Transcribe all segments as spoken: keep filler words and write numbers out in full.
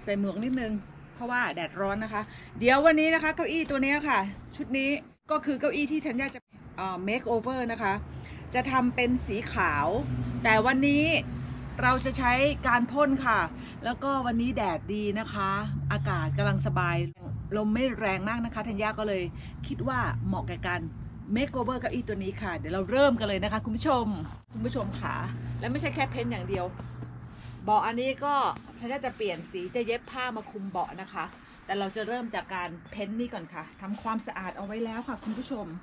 ใส่หมวกนิดนึงเพราะว่าแดดร้อนนะคะเดี๋ยววันนี้นะคะเก้าอี้ตัวนี้ค่ะชุดนี้ก็คือเก้าอี้ที่ธัญญาจะเอ่อ make over นะคะจะทำเป็นสีขาวแต่วันนี้เราจะใช้การพ่นค่ะแล้วก็วันนี้แดดดีนะคะอากาศกำลังสบายลมไม่แรงมากนะคะธัญญาก็เลยคิดว่าเหมาะแก่การ make over เก้าอี้ตัวนี้ค่ะเดี๋ยวเราเริ่มกันเลยนะคะคุณผู้ชมคุณผู้ชมค่ะและไม่ใช่แค่เพ้นท์อย่างเดียวเบาะอันนี้ก็ธัญญาจะเปลี่ยนสีจะเย็บผ้ามาคุมเบาะนะคะแต่เราจะเริ่มจากการเพ้นท์นี่ก่อนค่ะทำความสะอาดเอาไว้แล้วค่ะคุณผู้ชม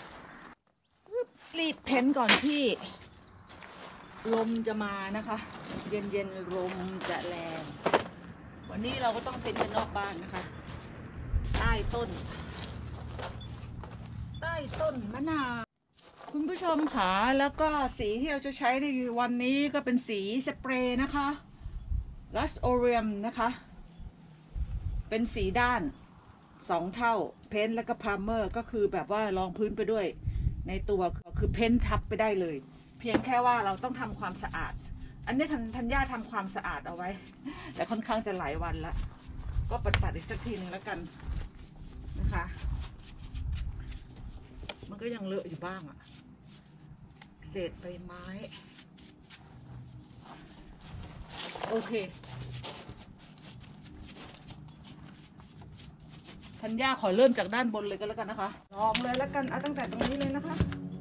รีบเพ้นท์ก่อนที่ลมจะมานะคะเย็นเย็นลมจะแรงวันนี้เราก็ต้องเพ้นท์กันนอกบ้านนะคะใต้ต้นใต้ต้นมะนาวคุณผู้ชมค่ะแล้วก็สีที่เราจะใช้ในวันนี้ก็เป็นสีสเปรย์นะคะลัสโอเรียมนะคะเป็นสีด้านสองเท่าเพ้นท์แล้วก็พรามเมอร์ก็คือแบบว่ารองพื้นไปด้วยในตัวคือเพ้นท์ทับไปได้เลยเพียงแค่ว่าเราต้องทำความสะอาดอันนี้ธัญญาทำความสะอาดเอาไว้แต่ค่อนข้างจะหลายวันละก็ปัดปัดอีกสักทีหนึ่งแล้วกันนะคะมันก็ยังเลอะอยู่บ้างอะเศษใบไม้โอเคธัญญาขอเริ่มจากด้านบนเลยก็แล้วกันนะคะลองเลยแล้วกันเอาตั้งแต่ตรงนี้เลยนะคะ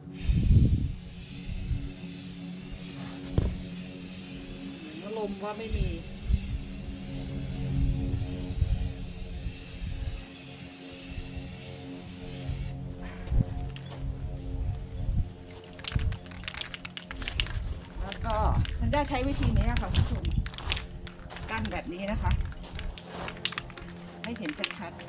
ลมว่าไม่มีแล้วก็ธัญญาใช้วิธีนี้ค่ะคุณผู้ชมกั้นแบบนี้นะคะให้เห็นชัดๆ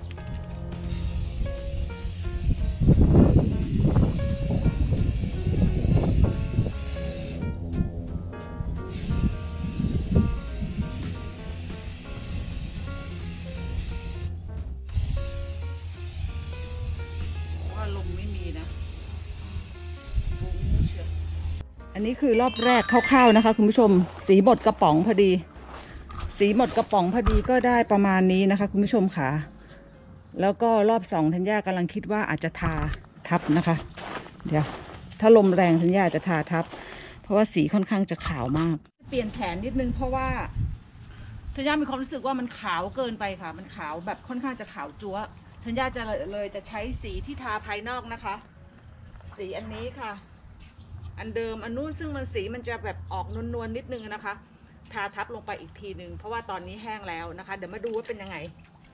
อันนี้คือรอบแรกคร่าวๆนะคะคุณผู้ชมสีหมดกระป๋องพอดีสีหมดกระป๋องพอดีก็ได้ประมาณนี้นะคะคุณผู้ชมค่ะแล้วก็รอบสองธัญญากำลังคิดว่าอาจจะทาทับนะคะเดี๋ยวถ้าลมแรงธัญญาจะทาทับเพราะว่าสีค่อนข้างจะขาวมากเปลี่ยนแผนนิดนึงเพราะว่าธัญญามีความรู้สึกว่ามันขาวเกินไปค่ะมันขาวแบบค่อนข้างจะขาวจั๊วธัญญาจะเลยจะใช้สีที่ทาภายนอกนะคะสีอันนี้ค่ะอันเดิมอันนู้นซึ่งมันสีมันจะแบบออกนวลๆนิดนึงนะคะทาทับลงไปอีกทีหนึ่งเพราะว่าตอนนี้แห้งแล้วนะคะเดี๋ยวมาดูว่าเป็นยังไง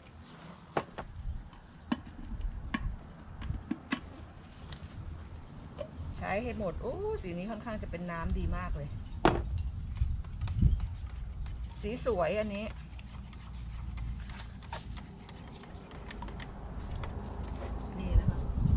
ใช้ให้หมดโอ้สีนี้ค่อนข้างจะเป็นน้ำดีมากเลยสีสวยอันนี้นี่นะคะ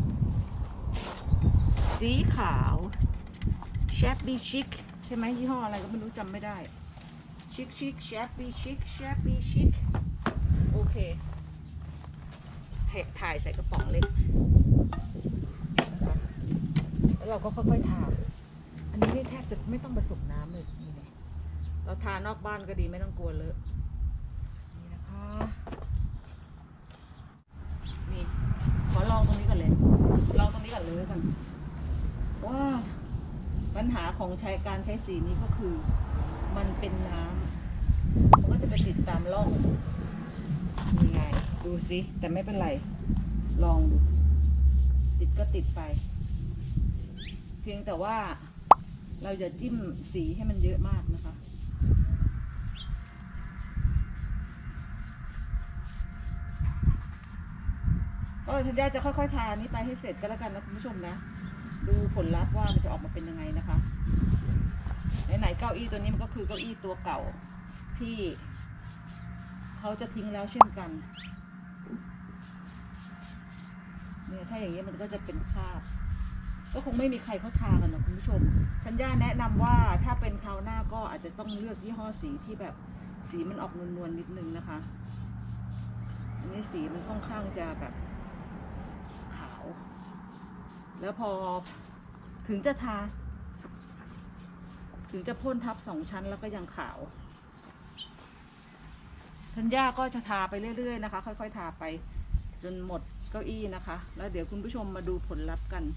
สีขาวแชปปี้ชิคใช่ไหมยี่ห้ออะไรก็ไม่รู้จำไม่ได้ชิคชิคแชปปี้ชิคแชปปี้ชิคโอเคเทถ่ายใส่กระป๋องเล็กนะคะแล้วเราก็ค่อยๆทาอันนี้นี่แทบจะไม่ต้องผสมน้ำเลยนี่เราทานอกบ้านก็ดีไม่ต้องกลัวเลอะนี่นะคะนี่ขอลองตรงนี้ก่อนเลยลองตรงนี้ก่อนเลยกันว้าปัญหาของใช้การใช้สีนี้ก็คือมันเป็นน้ำมันก็จะไปติดตามร่องยังไงดูสิแต่ไม่เป็นไรลองดูติดก็ติดไปเพียงแต่ว่าเราอย่าจิ้มสีให้มันเยอะมากนะคะก็ธัญญาจะค่อยๆทานี้ไปให้เสร็จก็แล้วกันนะคุณผู้ชมนะดูผลลัพธ์ว่ามันจะออกมาเป็นยังไงนะคะไหนๆเก้าอี้ตัวนี้มันก็คือเก้าอี้ตัวเก่าที่เขาจะทิ้งแล้วเช่นกันเนี่ยถ้าอย่างนี้มันก็จะเป็นคราบก็คงไม่มีใครเขาทากันนะคุณผู้ชมธัญญาแนะนำว่าถ้าเป็นคราวหน้าก็อาจจะต้องเลือกยี่ห้อสีที่แบบสีมันออกนวลๆนิดนึงนะคะอันนี้สีมันค่อนข้างจะแบบขาวแล้วพอถึงจะทาถึงจะพ่นทับสองชั้นแล้วก็ยังขาวธัญญาก็จะทาไปเรื่อยๆนะคะค่อยๆทาไปจนหมดเก้าอี้นะคะแล้วเดี๋ยวคุณผู้ชมมาดูผลลัพธ์กัน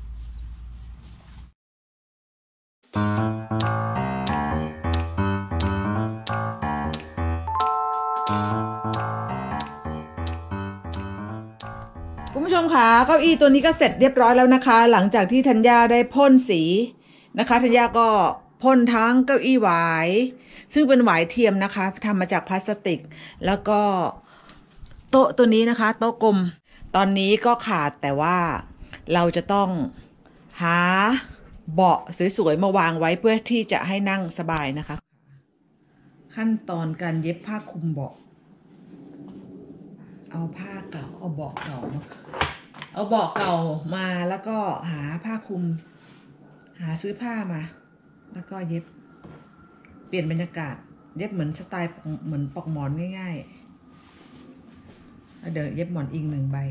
คุณผู้ชมคะเก้าอี้ตัวนี้ก็เสร็จเรียบร้อยแล้วนะคะหลังจากที่ธัญญาได้พ่นสีนะคะธัญญาก็พ่นทั้งเก้าอี้หวายซึ่งเป็นหวายเทียมนะคะทำมาจากพลาสติกแล้วก็โต๊ะตัวนี้นะคะโต๊ะกลมตอนนี้ก็ขาดแต่ว่าเราจะต้องหาเบาะสวยๆมาวางไว้เพื่อที่จะให้นั่งสบายนะคะขั้นตอนการเย็บผ้าคลุมเบาะเอาผ้าเก่าเอาเบาะเก่ามาเอาเบาะเก่ามาแล้วก็หาผ้าคลุมหาซื้อผ้ามาแล้วก็เย็บเปลี่ยนบรรยากาศเย็บเหมือนสไตล์เหมือนปอกหมอนง่ายๆแล้วเดี๋ยวเย็บหมอนอิงหนึ่งใบ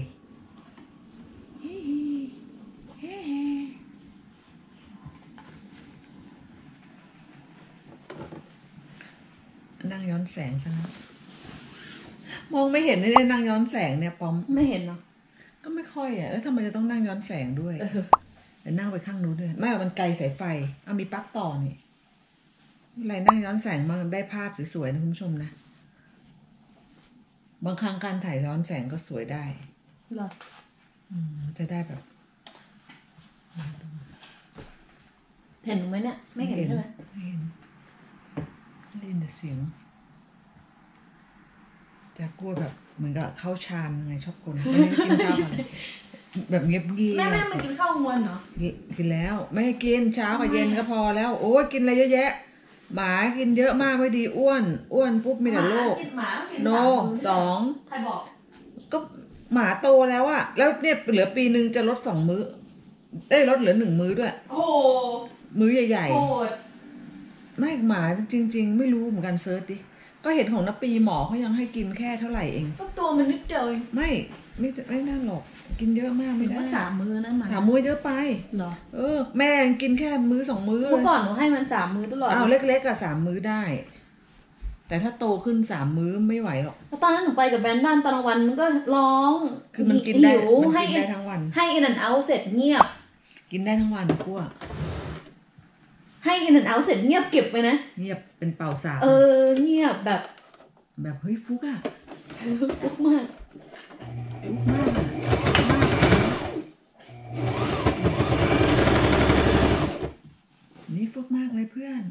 นั่งย้อนแสงซะนะมองไม่เห็นเลยนั่งย้อนแสงเนี่ยปอมไม่เห็นเนาะก็ไม่ค่อยอ่ะแล้วทำไมจะต้องนั่งย้อนแสงด้วยเดี๋ยวนั่งไปข้างนู้นด้วยไม่มันไกลสายไฟเอามีปลั๊กต่อนี่อะไรนั่งย้อนแสงมันได้ภาพสวยๆนะคุณผู้ชมนะบางครั้งการถ่ายย้อนแสงก็สวยได้หรออืมจะได้แบบเห็นไหมเนี่ยไม่เห็นใช่ไหมไม่เห็นได้ยินแต่เสียงจะกลัวแบบเหมือนกับเข้าฌานไงชอบคนไม่ได้กินข้าวแบบเงียบเงียบแม่แม่มากินข้าวมวนเหรอกินแล้วไม่ให้กินเช้ากับเย็นก็พอแล้วโอ้ยกินอะไรเยอะแยะหมากินเยอะมากไม่ดีอ้วนอ้วนปุ๊บมีแต่โรคโนสองใครบอกก็หมาโตแล้วอะแล้วเนี่ยเหลือปีนึงจะลดสองมื้อได้ลดเหลือหนึ่งมื้อด้วยโอ้มื้อใหญ่ๆไม่หมาจริงๆไม่รู้เหมือนกันเซิร์ชดิก็เห็นของน้าปีหมอเขายังให้กินแค่เท่าไหร่เองก็ตัวมันนิดเดียวเองไม่ไม่ไม่น่าหรอกกินเยอะมากไม่ได้ว่าสามมื้อนะหมาสามมื้อเยอะไปเหรอเออแม่กินแค่มื้อสองมื้อเมื่อก่อนหนูให้มันสามมื้อตลอดอ้าวเล็กๆกับสามมื้อได้แต่ถ้าโตขึ้นสามมื้อไม่ไหวหรอกตอนนั้นหนูไปกับแบรนด์บ้านตอนกลางวันมันก็ร้องคือมันกินได้มันกินได้ทั้งวันให้อินแอนด์เอาเสร็จเงียบกินได้ทั้งวันพวกให้อินแอนด์เอาเสร็จเงียบเก็บไปนะเงียบเป็นเป่าสาวเออเงียบแบบแบบเฮ้ยฟุกอะฟุกมากฟุกมากนี่ฟุกมากเลยเพื่อน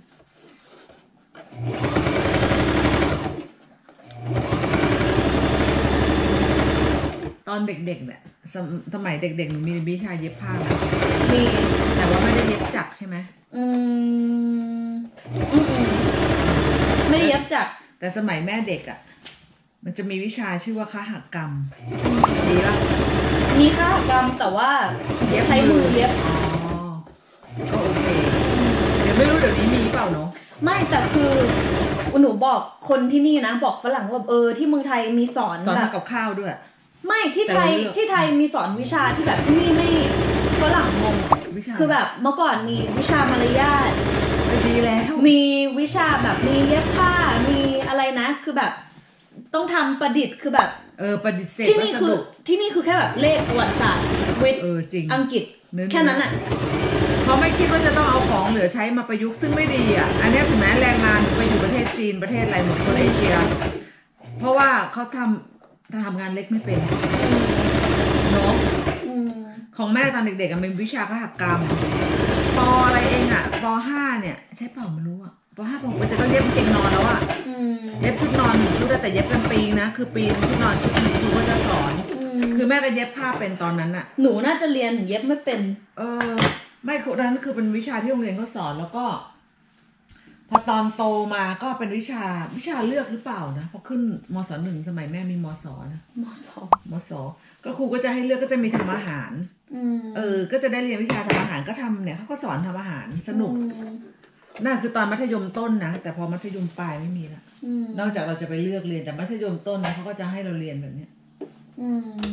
ตอนเด็กๆเนี่ยสมัยเด็กๆหนูมีวิชาเย็บผ้าไหมมีแต่ว่าไม่ได้เย็บจักรใช่ไหมอืมอืมไม่ได้เย็บจักรแต่สมัยแม่เด็กอ่ะมันจะมีวิชาชื่อว่าคหกรรมดีป่ะมีคหกรรมแต่ว่าใช้มือเย็บอ๋อก็โอเคเดี๋ยวไม่รู้เดี๋ยวนี้มีเปล่าเนาะไม่แต่คือหนูบอกคนที่นี่นะบอกฝรั่งว่าเออที่เมืองไทยมีสอนสอนกับข้าวด้วยไม่ที่ไทยที่ไทยมีสอนวิชาที่แบบที่นี่ไม่ฝรั่งงงคือแบบเมื่อก่อนมีวิชามารยาทดีแล้วมีวิชาแบบมีเย็บผ้ามีอะไรนะคือแบบต้องทำประดิษฐ์คือแบบเออประดิษฐ์เศษที่นี่คือที่นี่คือแค่แบบเลขประวัติศาสตร์วิทย์อังกฤษแค่นั้นอ่ะเขาไม่คิดว่าจะต้องเอาของเหลือใช้มาประยุกต์ซึ่งไม่ดีอ่ะอันนี้ถึงแม้แรงงานไปอยู่ประเทศจีนประเทศอะไรหมดคนเอเชียเพราะว่าเขาทำทำงานเล็กไม่เป็นเนาะของแม่ตอนเด็กๆเป็นวิชาคหกรรมปออะไรเองอ่ะปห้าเนี่ยใช่เปล่าไม่รู้อ่ะปห้าผมจะต้องเย็บเกงนอนแล้วอ่ะเย็บชุดนอนหนึ่งชุดแต่เย็บเป็นปีนะคือปีชุดนอนชุดหนึ่งครูก็จะสอนคือแม่ก็เย็บผ้าเป็นตอนนั้นอ่ะหนูน่าจะเรียนเย็บไม่เป็นเออไม่คือนั้นคือเป็นวิชาที่โรงเรียนเขาสอนแล้วก็พอตอนโตมาก็เป็นวิชาวิชาเลือกหรือเปล่านะพอขึ้นมศหนึ่งสมัยแม่มีมศนะมศมศก็ครูก็จะให้เลือกก็จะมีทำอาหารเออก็จะได้เรียนวิชาทำอาหารก็ทำเนี่ยเขาก็สอนทำอาหารสนุกน่าคือตอนมัธยมต้นนะแต่พอมัธยมปลายไม่มีละนอกจากเราจะไปเลือกเรียนแต่มัธยมต้นนะเขาก็จะให้เราเรียนแบบเนี้ยอืม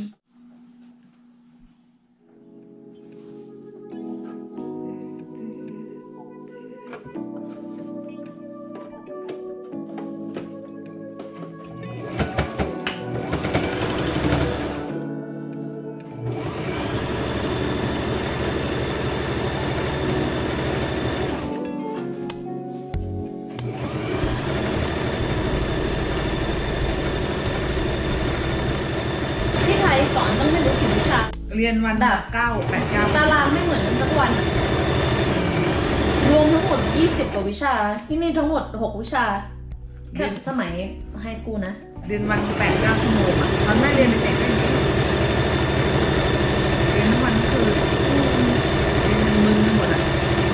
เรียนวันแบบเก้าแปดเก้าตารางไม่เหมือนกันสักวันอะรวมทั้งหมดยี่สิบกว่าวิชาที่นี่ทั้งหมดหกวิชาแค่สมัยไฮสคูลนะเรียนวันแปดเก้าชั่วโมงอ่ะตอนแม่เรียนเด็กๆได้ไหมเรียนทั้งวันทั้งคืนเรียนมึนๆหมดอ่ะ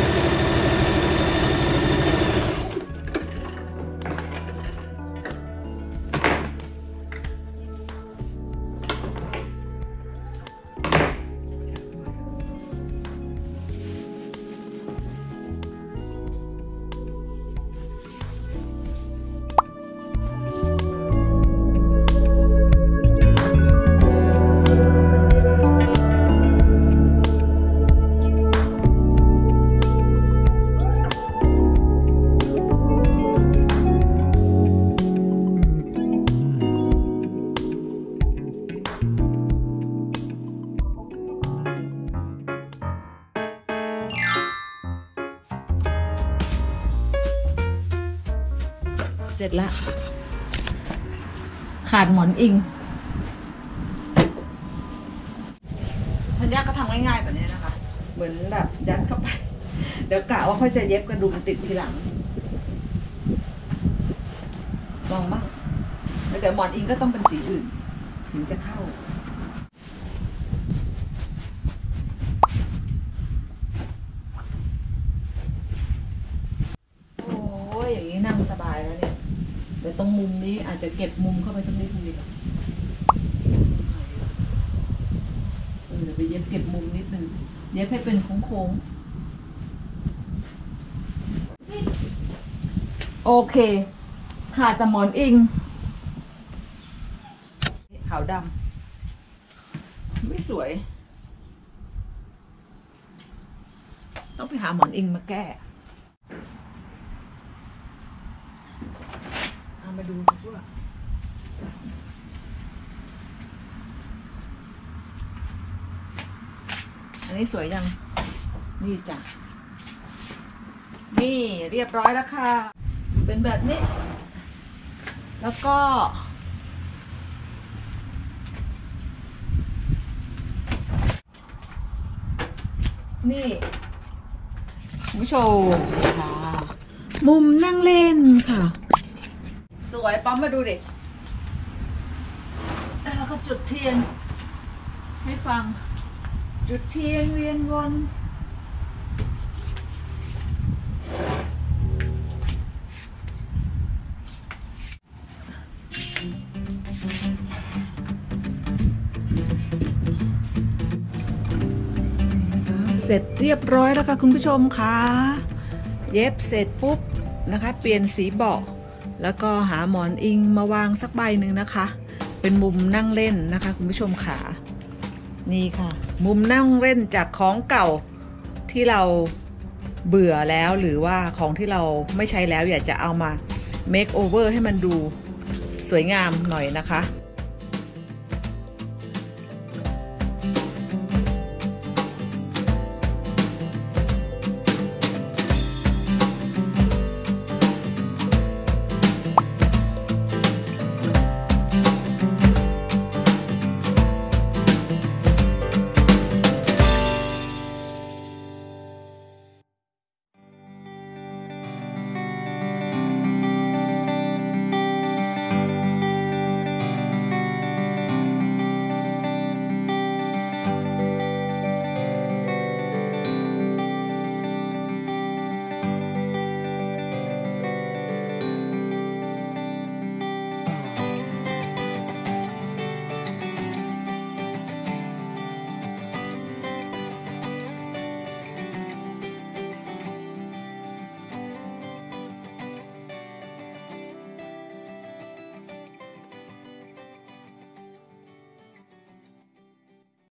เสร็จละขาดหมอนอิงธัญญาก็ทำง่ายๆแบบนี้นะคะ เหมือนแบบยัดเข้าไป เดี๋ยวกะว่าเขาจะเย็บกระดุมติดทีหลังลองมั้งแล้วเดี๋ยวหมอนอิงก็ต้องเป็นสีอื่น ถึงจะเข้าโอ้ยอย่างนี้นั่งสบายแล้วเนี่ยเดี๋ยวตรงมุมนี้อาจจะเก็บมุมเข้าไปสักนิดนึงดีกว่าเออเดี๋ยวไปเย็บเก็บมุมนิดนึงเย็บให้เป็นโค้งๆโอเคขาดแต่หมอนอิงขาวดำไม่สวยต้องไปหาหมอนอิงมาแก้เอามาดูว่าอันนี้สวยยังนี่จ้ะนี่เรียบร้อยแล้วค่ะเป็นแบบนี้แล้วก็นี่คุณผู้ชมค่ะมุมนั่งเล่นค่ะสวยปั๊มมาดูดิแล้วก็จุดเทียนให้ฟังจุดเทียนเวียนวนเสร็จเรียบร้อยแล้วค่ะคุณผู้ชมค่ะเย็บเสร็จปุ๊บนะคะเปลี่ยนสีเบาะแล้วก็หาหมอนอิงมาวางสักใบหนึ่งนะคะเป็นมุมนั่งเล่นนะคะคุณผู้ชมค่ะนี่ค่ะมุมนั่งเล่นจากของเก่าที่เราเบื่อแล้วหรือว่าของที่เราไม่ใช้แล้วอยากจะเอามา make over ให้มันดูสวยงามหน่อยนะคะ